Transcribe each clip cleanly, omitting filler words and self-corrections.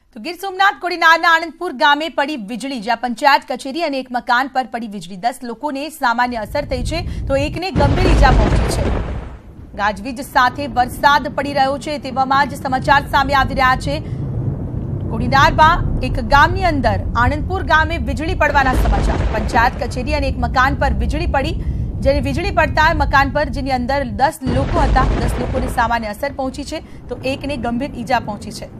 तो गीर सोमनाथ कोડીનારના આનંદપુર ગામે પડી વીજળી, જ્યાં પંચાયત કચેરી અને એક મકાન પર પડી વીજળી। 10 લોકોને સામાન્ય અસર થઈ છે તો એકને ગંભીર ઈજા પહોંચી છે। ગાજવીજ સાથે વરસાદ પડી રહ્યો છે તેવામાં જ સમાચાર સામે આવી રહ્યા છે। કોડીનારમાં એક ગામની અંદર આનંદપુર ગામે વીજળી પડવાના સમાચાર। પંચાયત કચેરી અને એક મકાન પર વીજળી પડી, જેની વીજળી પડતા મકાન પર જેની અંદર 10 લોકો હતા, 10 લોકોને સામાન્ય અસર પહોંચી છે તો એકને ગંભીર ઈજા પહોંચી છે।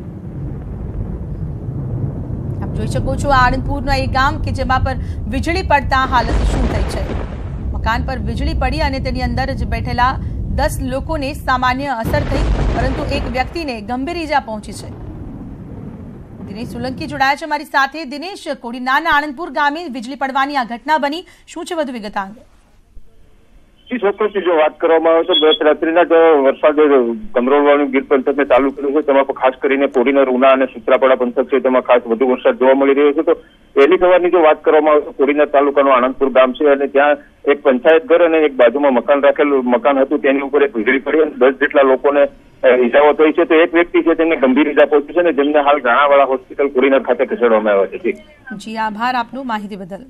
જોઈ શકો છો આનંદપુરના એક ગામ કે જેમાં પર વીજળી પડતા હાલત શું થઈ છે। મકાન પર વીજળી પડી અને તેની અંદર જ બેઠેલા 10 લોકોને સામાન્ય અસર થઈ, પરંતુ એક વ્યક્તિને ગંભીર ઈજા પહોંચી છે। દિનેશ સોલંકી જોડાયા છે અમારી સાથે। દિનેશ, કોડીનારના આનંદપુર ગામે વીજળી પડવાની આ ઘટના બની, શું છે વધુ વિગત અંગે? ચોક્કસ જો વાત કરવામાં આવે તો ગત રાત્રિના જો વરસાદ ગમરોળવાનું ગીર પંથકને ચાલુ કર્યું છે તેમાં ખાસ કરીને કોડીનાર, ઉના અને સુત્રાપાડા પંથક છે તેમાં ખાસ વધુ વરસાદ જોવા મળી રહ્યો છે। તો પહેલી સવારની જો વાત કરવામાં આવે તો કોડીનાર તાલુકાનું આનંદપુર ગામ છે અને ત્યાં એક પંચાયત ઘર અને એક બાજુમાં મકાન હતું, તેની ઉપર એક વીજળી પડી અને 10 જેટલા લોકોને ઈજાઓ થઈ છે। તો એક વ્યક્તિ છે તેમને ગંભીર ઈજા પહોંચી છે અને જેમને હાલ રાણાવાડા હોસ્પિટલ કોડીનાર ખાતે ખસેડવામાં આવ્યા છે। જી આભાર આપનો માહિતી બદલ।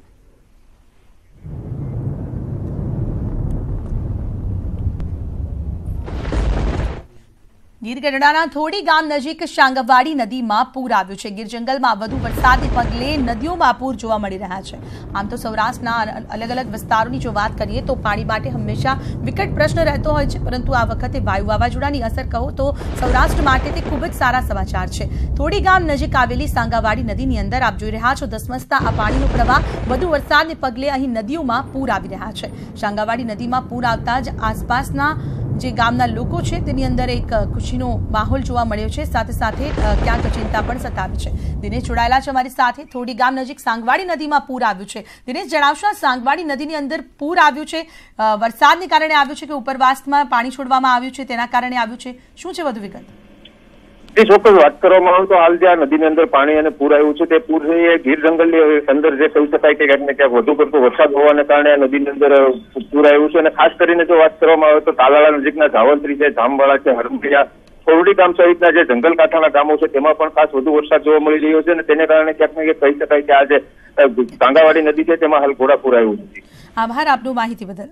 ગીર ગઢડાના થોડી ગામ નજીક શાંગવાડી નદીમાં પૂર આવ્યું છે। ગીર જંગલમાં વધુ વરસાદને પગલે નદીઓમાં પૂર જોવા મળી રહ્યા છે। આમ તો સૌરાષ્ટ્રના અલગ અલગ વિસ્તારોની જો વાત કરીએ તો પાણી માટે હંમેશા વિકટ પ્રશ્ન રહેતો હોય છે, પરંતુ આ વખતે વાયુ વાવાઝોડાની અસર કહો તો સૌરાષ્ટ્ર માટે તે ખૂબ જ સારા સમાચાર છે। થોડી ગામ નજીક આવેલી શાંગવાડી નદીની અંદર આપ જોઈ રહ્યા છો ધસમસતા આ પાણીનો પ્રવાહ, વધુ વરસાદને પગલે અહીં નદીઓમાં પૂર આવી રહ્યા છે। શાંગવાડી નદીમાં પૂર આવતા જ આસપાસના જે ગામના લોકો છે તેની અંદર એક ખુશીનો માહોલ જોવા મળ્યો છે, સાથે સાથે ક્યાંક ચિંતા પણ સતાવી છે। દિનેશ જોડાયેલા છે અમારી સાથે। થોડી ગામ નજીક સાંગવાડી નદીમાં પૂર આવ્યું છે। દિનેશ, જણાવશો આ સાંગવાડી નદીની અંદર પૂર આવ્યું છે, વરસાદને કારણે આવ્યું છે કે ઉપરવાસમાં પાણી છોડવામાં આવ્યું છે તેના કારણે આવ્યું છે, શું છે વધુ વિગત? ચોક્કસ વાત કરવામાં આવે તો હાલ જે નદીની અંદર પાણી અને પૂર આવ્યું છે તે પૂર છે એ ગીર જંગલની અંદર જે કહી શકાય કે ક્યાંક ને ક્યાંક વધુ પડતો વરસાદ હોવાને કારણે નદીની અંદર પૂર આવ્યું છે। અને ખાસ કરીને જો વાત કરવામાં આવે તો તાલાળા નજીકના ધાવંત્રી છે, જામવાળા છે, હરમડિયા, કોરડી ગામ સહિતના જે જંગલ કાંઠાના ગામો છે તેમાં પણ ખાસ વધુ વરસાદ જોવા મળી રહ્યો છે અને તેને કારણે ક્યાંક ને ક્યાંક કહી શકાય કે આ જે સાંગાવાડી નદી છે તેમાં હાલ ઘોડાપૂર આવ્યું છે। આભાર આપનું માહિતી બદલ।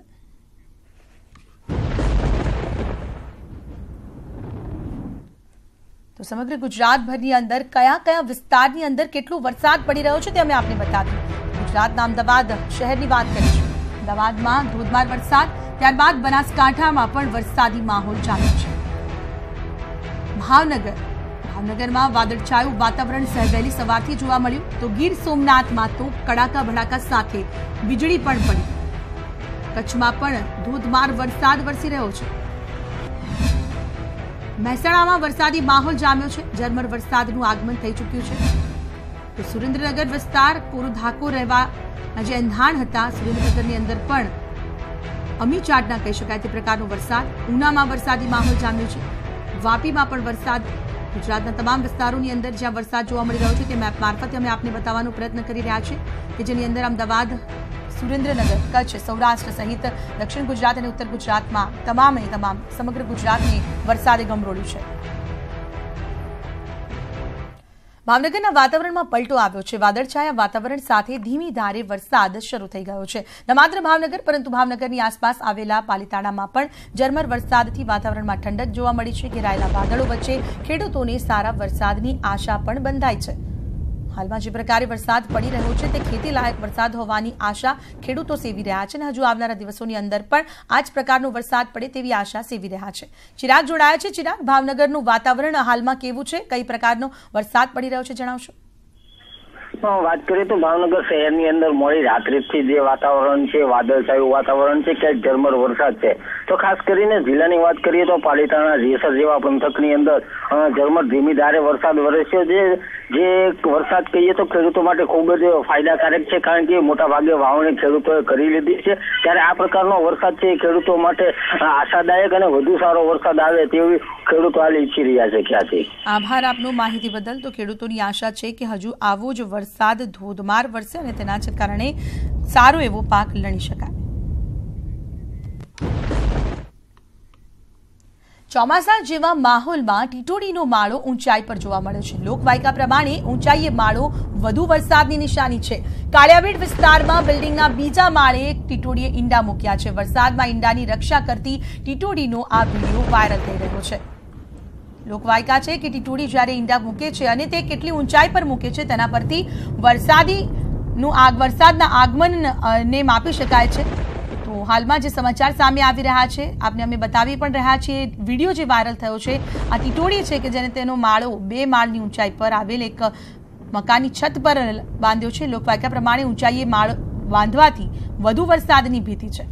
તો સમગ્ર ગુજરાતભરની અંદર કયા કયા વિસ્તારની અંદર કેટલો વરસાદ પડી રહ્યો છે તે અમે આપને બતાવ્યું। ગુજરાતના અમદાવાદ શહેરની વાત કરીશું। અમદાવાદમાં ધોધમાર વરસાદ, ત્યારબાદ બનાસકાંઠામાં પણ વરસાદી માહોલ ચાલ્યો છે। ભાવનગરમાં વાદળછાયું વાતાવરણ વહેલી સવારથી જોવા મળ્યું, તો ગીર સોમનાથમાં તો કડાકા ભડાકા સાથે વીજળી પણ પડી। કચ્છમાં પણ ધોધમાર વરસાદ વરસી રહ્યો છે। મહેસાણામાં વરસાદી માહોલ જામ્યો છે, ઝરમર વરસાદનું આગમન થઈ ચૂક્યું છે। તો સુરેન્દ્રનગર વિસ્તાર કોરું ધાકો રહેવાના જે એંધાણ હતા, સુરેન્દ્રનગરની અંદર પણ અમી ચાટના કહી શકાય તે પ્રકારનો વરસાદ। ઉનામાં વરસાદી માહોલ જામ્યો છે, વાપીમાં પણ વરસાદ। ગુજરાતના તમામ વિસ્તારોની અંદર જ્યાં વરસાદ જોવા મળી રહ્યો છે તે મેપ મારફતે અમે આપને બતાવવાનો પ્રયત્ન કરી રહ્યા છીએ કે જેની અંદર અમદાવાદ, સુરેન્દ્રનગર, કચ્છ, સૌરાષ્ટ્ર સહિત દક્ષિણ ગુજરાત અને ઉત્તર ગુજરાતમાં તમામ સમગ્ર ગુજરાતને વરસાદે ગમરોળ્યું છે। ભાવનગરના વાતાવરણમાં પલટો આવ્યો છે। વાદળછાયા વાતાવરણ સાથે ધીમી ધારે વરસાદ શરૂ થઈ ગયો છે। ન માત્ર ભાવનગર પરંતુ ભાવનગરની આસપાસ આવેલા પાલીતાણામાં પણ ઝરમર વરસાદથી વાતાવરણમાં ઠંડક જોવા મળી છે। ઘેરાયેલા વાદળો વચ્ચે ખેડૂતોને સારા વરસાદની આશા પણ બંધાઈ છે। હાલમાં જે પ્રકારે વરસાદ પડી રહ્યો છે તે ખેતી લાયક વરસાદ હોવાની આશા ખેડૂતો સેવી રહ્યા છે અને હજુ આવનારા દિવસોની અંદર પણ આ જ પ્રકારનો વરસાદ પડે તેવી આશા સેવી રહ્યા છે। ચિરાગ જોડાયા છે। ચિરાગ, ભાવનગરનું વાતાવરણ હાલમાં કેવું છે, કઈ પ્રકારનો વરસાદ પડી રહ્યો છે જણાવશો? વાત કરીએ તો ભાવનગર શહેરની અંદર મોડી રાત્રિથી જે વાતાવરણ છે, વાદળછાયું વાતાવરણ છે, ક્યાંક ઝરમર વરસાદ છે। તો ખાસ કરીને જિલ્લાની વાત કરીએ તો પાલીતાણા, જેસર જેવા પંથકની અંદર ઝરમર ધીમી ધારે વરસાદ વરસ્યો છે, જે વરસાદ કહીએ તો ખેડૂતો માટે ખૂબ જ ફાયદાકારક છે, કારણ કે મોટા ભાગે વાવણી ખેડૂતોએ કરી લીધી છે। ત્યારે આ પ્રકારનો વરસાદ છે ખેડૂતો માટે આશાદાયક અને વધુ સારો વરસાદ આવે તેવી ખેડૂતો હાલ ઈચ્છી રહ્યા છે। ક્યાંથી આભાર આપનો માહિતી બદલ। તો ખેડૂતોની આશા છે કે હજુ આવો જ વરસાદ ધોધમાર વરસે અને તેના જ કારણે સારો એવો પાક લણી શકાય। ચોમાસા જેવા માહોલમાં ટીટોડીનો માળો ઊંચાઈ પર જોવા મળે છે। લોકવાયકા પ્રમાણે ઊંચાઈએ માળો વધુ વરસાદની નિશાની છે। કાળિયાબેટ વિસ્તારમાં બિલ્ડિંગના બીજા માળે ટીટોડીએ ઈંડા મૂક્યા છે। વરસાદમાં ઈંડાની રક્ષા કરતી ટીટોડીનો આ વિડીયો વાયરલ થઈ રહ્યો છે। લોકવાયકા છે કે ટીટોડી જ્યારે ઈંડા મૂકે છે અને તે કેટલી ઊંચાઈ પર મૂકે છે તેના પરથી વરસાદના આગમનને માપી શકાય છે। તો હાલમાં જે સમાચાર સામે આવી રહ્યા છે આપને અમે બતાવી પણ રહ્યા છીએ। વિડીયો જે વાયરલ થયો છે આ ટીટોડી છે કે જેને તેનો માળો 2 માળની ઊંચાઈ પર આવેલ એક મકાનની છત પર બાંધ્યો છે। લોકવાયકા પ્રમાણે ઊંચાઈએ માળો બાંધવાથી વધુ વરસાદની ભીતિ છે।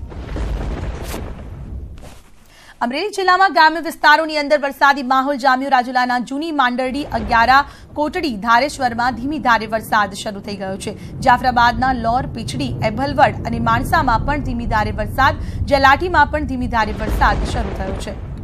અમરેલી જિલ્લામાં ગ્રામ્ય વિસ્તારોની અંદર વરસાદી માહોલ જામ્યો। રાજુલાના જૂની માંડરડી, અગિયારા, કોટડી, ધારેશ્વરમાં ધીમી ધારે વરસાદ શરૂ થઈ ગયો છે। જાફરાબાદના લોર, પીછડી, એભલવડ અને માણસામાં પણ ધીમી ધારે વરસાદ, જલાટીમાં પણ ધીમી ધારે વરસાદ શરૂ થયો છે।